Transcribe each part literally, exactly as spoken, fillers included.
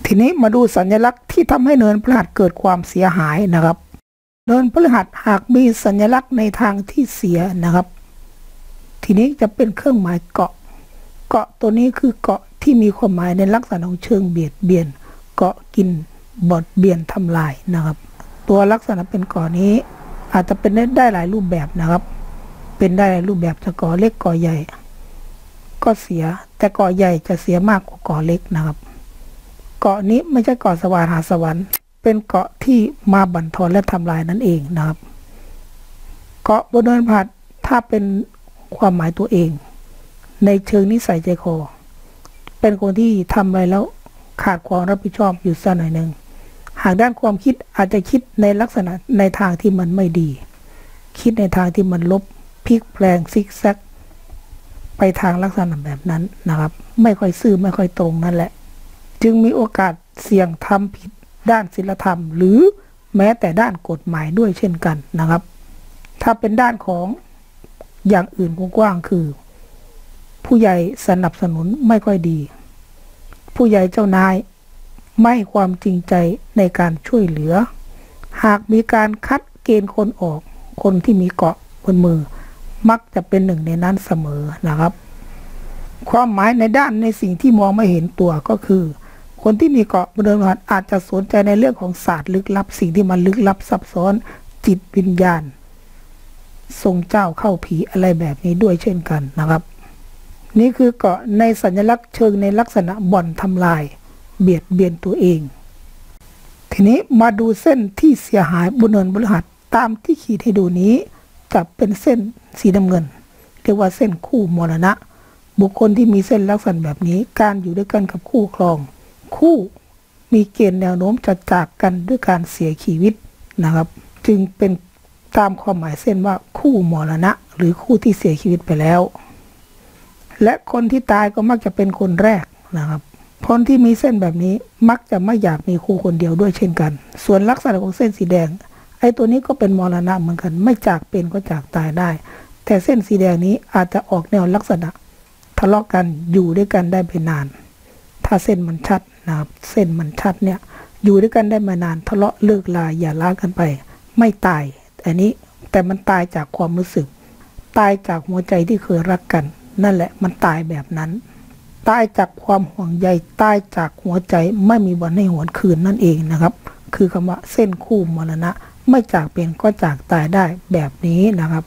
ทีนี้มาดูสัญลักษณ์ที่ทำให้เนินพฤหัสเกิดความเสียหายนะครับเนินพฤหัสหากมีสัญลักษณ์ในทางที่เสียนะครับทีนี้จะเป็นเครื่องหมายเกาะเกาะตัวนี้คือเกาะที่มีความหมายในลักษณะของเชิงเบียดเบียนเกาะกินบดเบียนทำลายนะครับตัวลักษณะเป็นเกาะนี้อาจจะเป็นได้หลายรูปแบบนะครับเป็นได้หลายรูปแบบจะเกาะเล็กเกาะใหญ่ก็เสียแต่เกาะใหญ่จะเสียมากกว่าเกาะเล็กนะครับเกาะนี้ไม่ใช่เกาะสวรรค์หาสวรรค์เป็นเกาะที่มาบั่นทอนและทำลายนั่นเองนะครับเกาะบนเนินพฤหัสถ้าเป็นความหมายตัวเองในเชิงนิสัยใจคอเป็นคนที่ทำอะไรแล้วขาดความรับผิดชอบอยู่สักหน่อยหนึ่งหากด้านความคิดอาจจะคิดในลักษณะในทางที่มันไม่ดีคิดในทางที่มันลบพลิกแปลงซิกแซกไปทางลักษณะแบบนั้นนะครับไม่ค่อยซื่อไม่ค่อยตรงนั่นแหละจึงมีโอกาสเสี่ยงทำผิดด้านศีลธรรมหรือแม้แต่ด้านกฎหมายด้วยเช่นกันนะครับถ้าเป็นด้านของอย่างอื่นกว้างๆคือผู้ใหญ่สนับสนุนไม่ค่อยดีผู้ใหญ่เจ้านายไม่ความจริงใจในการช่วยเหลือหากมีการคัดเกณฑ์คนออกคนที่มีเกาะบนมือมักจะเป็นหนึ่งในนั้นเสมอนะครับความหมายในด้านในสิ่งที่มองไม่เห็นตัวก็คือคนที่มีเกาะบนเนินพฤหัสอาจจะสนใจในเรื่องของศาสตร์ลึกลับสิ่งที่มันลึกลับซับซ้อนจิตวิญญาณทรงเจ้าเข้าผีอะไรแบบนี้ด้วยเช่นกันนะครับนี่คือเกาะในสัญลักษณ์เชิงในลักษณะบ่อนทำลายเบียดเบียนตัวเองทีนี้มาดูเส้นที่เสียหายบนเนินพฤหัสตามที่ขีดให้ดูนี้จะเป็นเส้นสีน้ำเงินเรียกว่าเส้นคู่มรณะบุคคลที่มีเส้นลักษณะแบบนี้การอยู่ด้วยกันกับคู่ครองคู่มีเกณฑ์แนวโน้มจะจากกันด้วยการเสียชีวิตนะครับจึงเป็นตามความหมายเส้นว่าคู่มรณะหรือคู่ที่เสียชีวิตไปแล้วและคนที่ตายก็มักจะเป็นคนแรกนะครับคนที่มีเส้นแบบนี้มักจะไม่อยากมีคู่คนเดียวด้วยเช่นกันส่วนลักษณะของเส้นสีแดงไอ้ตัวนี้ก็เป็นมรณะเหมือนกันไม่จากเป็นก็จากตายได้แต่เส้นสีแดงนี้อาจจะออกแนวลักษณะทะเลาะกันอยู่ด้วยกันได้ไปนานถ้าเส้นมันชัดนะครับเส้นมันชัดเนี่ยอยู่ด้วยกันได้มานานทะเลาะเลิกลาอย่าร้างกันไปไม่ตายอันนี้แต่มันตายจากความรู้สึกตายจากหัวใจที่เคยรักกันนั่นแหละมันตายแบบนั้นตายจากความห่วงใยตายจากหัวใจไม่มีวันให้หวนคืนนั่นเองนะครับคือคำว่าเส้นคู่มรณะไม่จากเป็นก็จากตายได้แบบนี้นะครับ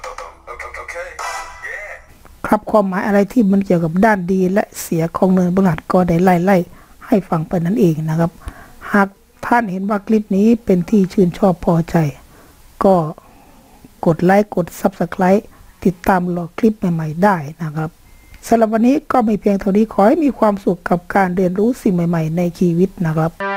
ครับความหมายอะไรที่มันเกี่ยวกับด้านดีและเสียของเนินพฤหัสก็ได้ไล่ไล่ให้ฟังไปนั่นเองนะครับหากท่านเห็นว่าคลิปนี้เป็นที่ชื่นชอบพอใจก็กดไลค์กด ซับสไครบ์ ติดตามรอคลิปใหม่ๆได้นะครับสำหรับวันนี้ก็มีเพียงเท่านี้ขอให้มีความสุขกับการเรียนรู้สิ่งใหม่ๆในชีวิตนะครับ